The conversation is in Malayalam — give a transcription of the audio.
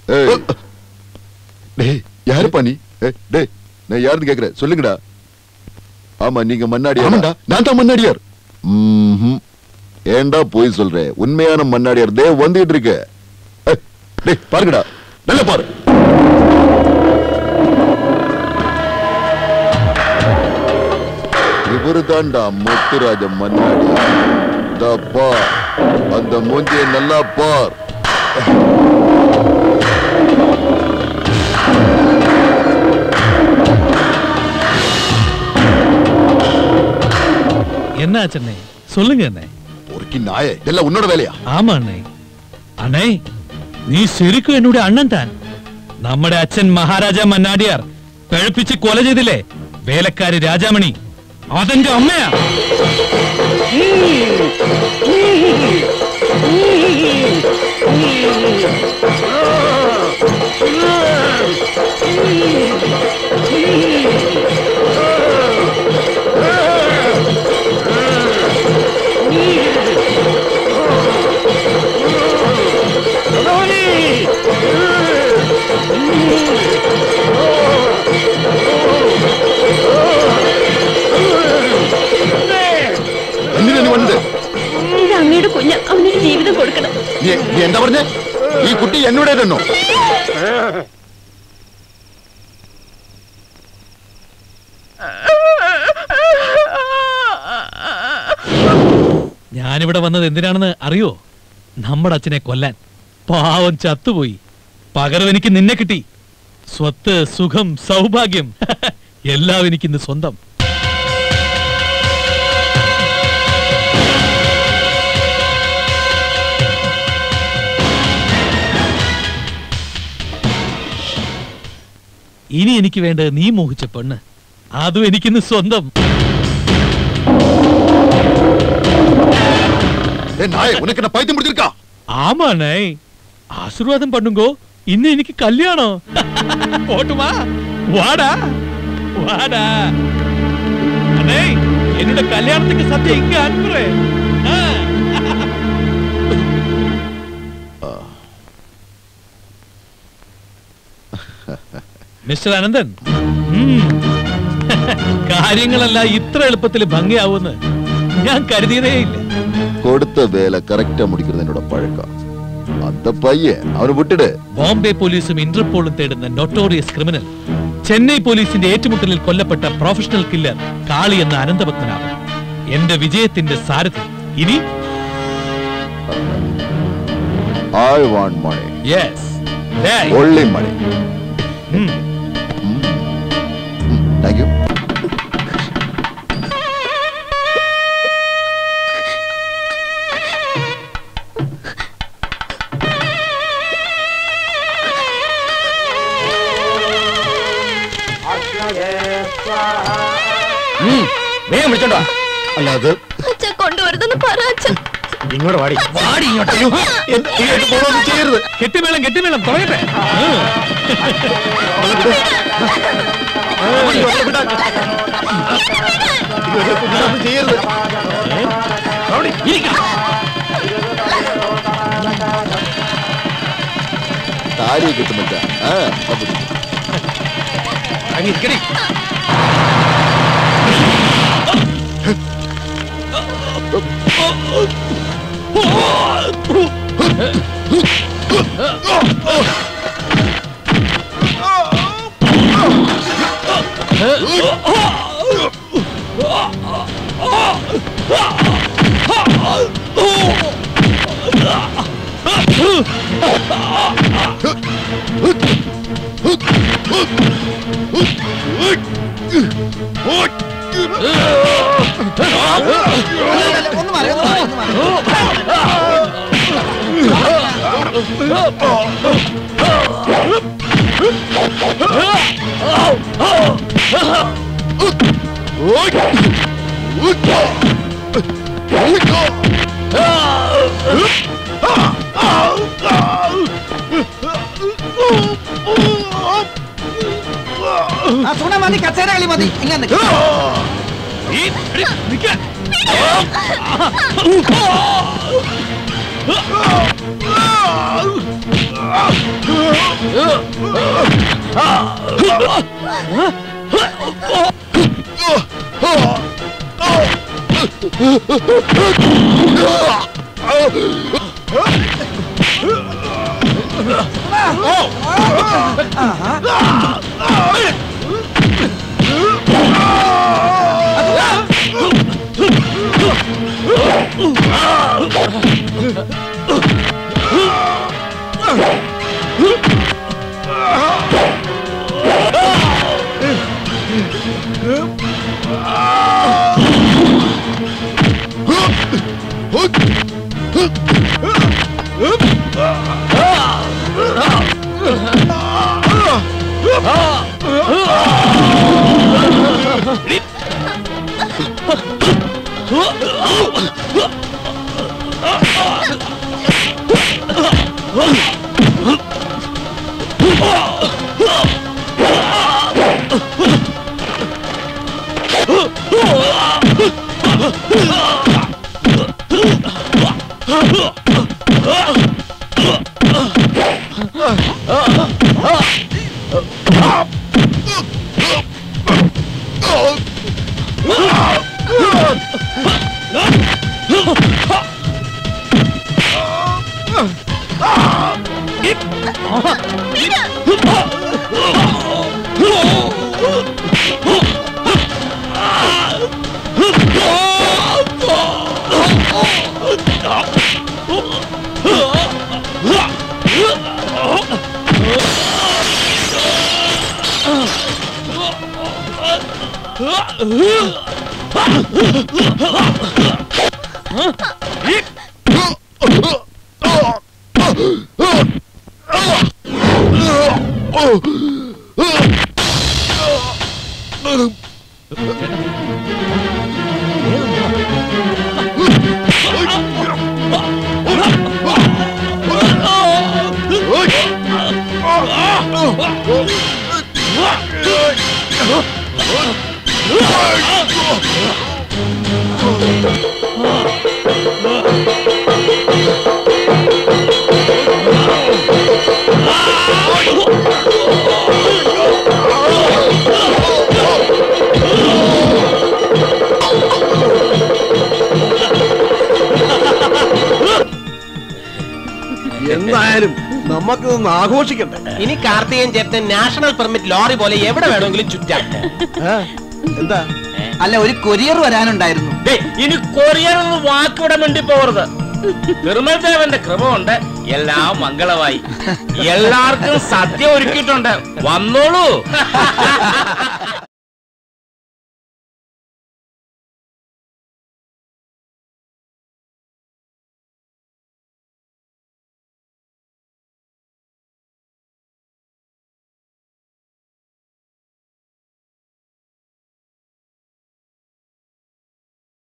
யாருப்பா நீ? டேய் நான் யாருன்னு கேக்குறேன் சொல்லுங்கடா. ஆமா நீங்க மன்னாடியார். நான் தான் மன்னாடியார். ஏண்டா போய் சொல்ற? உண்மையான மன்னாடியார் தே வந்துட்டு இருக்கு. டேய் பாருங்கடா, நல்லா பாரு. இவரு தான்டா முத்துராஜ மன்னாடியார். பார், அந்த மூஞ்சியை நல்லா பார். என்ன அண்ணே சொல்லுங்க அண்ணே. பொறுக்கி நாயே, இதெல்லாம் உன்னோட வேலையா? ஆமா அண்ணே. அண்ணே നീ ശരിക്കും എന്നോട് അണ്ണൻ താൻ. നമ്മുടെ അച്ഛൻ മഹാരാജ മന്നാടിയാർ പഴപ്പിച്ച് കൊല ചെയ്തില്ലേ വേലക്കാരി രാജാമണി, അതെന്റെ അമ്മയാ. അങ്ങയുടെ കുഞ്ഞ് അവനൊരു ജീവിതം കൊടുക്കണം. എന്താ പറഞ്ഞ? ഈ കുട്ടി എന്നോടേതെന്നോ? ഞാനിവിടെ വന്നത് എന്തിനാണെന്ന് അറിയോ? നമ്മുടെ അച്ഛനെ കൊല്ലാൻ. പാവം ചത്തുപോയി. പകരം എനിക്ക് നിന്നെ കിട്ടി. സ്വത്ത്, സുഖം, സൗഭാഗ്യം എല്ലാം എനിക്കിന്ന് സ്വന്തം. ഇനി എനിക്ക് വേണ്ടത് നീ മോഹിച്ച പെണ്ണ്, അതും എനിക്കിന്ന് സ്വന്തം. ആമാണേ, ആശീർവാദം പണ്ണുങ്കോ. ഇന്ന് എനിക്ക് കല്യാണോ? പോട്ടുമാ, വാടാ വാടാ. അനേ എന്നോട് കല്യാണത്തിക്ക് സദ്യ ഇങ്ങ അൻപറേ. മിസ്റ്റർ അനന്തൻ, കാര്യങ്ങളെല്ലാം ഇത്ര എളുപ്പത്തിൽ ഭംഗിയാവുമെന്ന് ഞാൻ കരുതിയതേ ഇല്ല. കൊടുത്ത വേല കറക്റ്റാ മുടിക്കുന്നത് എന്നോട് പഴക്കം. அந்த பையன் அவனை விட்டுடு. ബോംബെ പോലീസും ഇന്റർപോളും തേടുന്ന നൊട്ടോറിയസ് ക്രിമിനൽ, ചെന്നൈ പോലീസിന്റെ ഏറ്റുമുട്ടലിൽ കൊല്ലപ്പെട്ട പ്രൊഫഷണൽ കില്ലർ കാളി എന്ന അനന്തപത്മനാഭൻ എന്റെ വിജയത്തിന്റെ സാരഥി. ഇനി I want money. Yes. Only money. Thank you. വേഗം വിളിച്ചോണ്ടോ. അല്ലാതെ കൊണ്ടുവരുതെന്ന് പറ അച്ഛൻ. ഇങ്ങോട്ട് വാടി, വാടി ഇങ്ങോട്ട്. ചെയ്യരുത്. കെട്ടിമേളം കെട്ടിമേളം തുടങ്ങട്ടെ. ചെയ്യരുത്. താരി കിട്ടുന്നില്ല. അങ്ങിരിക്കണേ. മതി, കച്ചേര കളി മതി. ഇങ്ങനെ എന്തായാലും നമുക്കിതൊന്ന് ആഘോഷിക്കണ്ടേ? ഇനി കാർത്തികൻ ചേട്ടൻ നാഷണൽ പെർമിറ്റ് ലോറി പോലെ എവിടെ വേണമെങ്കിലും ചുറ്റാം. എന്താ? അല്ല, ഒരു കൊറിയർ വരാനുണ്ടായിരുന്നു. ഇനി കൊറിയർ വാക്കിവിടെ മിണ്ടി പോകരുത്. നിർമ്മൽദേവന്റെ കൃപ കൊണ്ട് എല്ലാം മംഗളമായി. എല്ലാവർക്കും സദ്യ ഒരുക്കിയിട്ടുണ്ട്, വന്നോളൂ.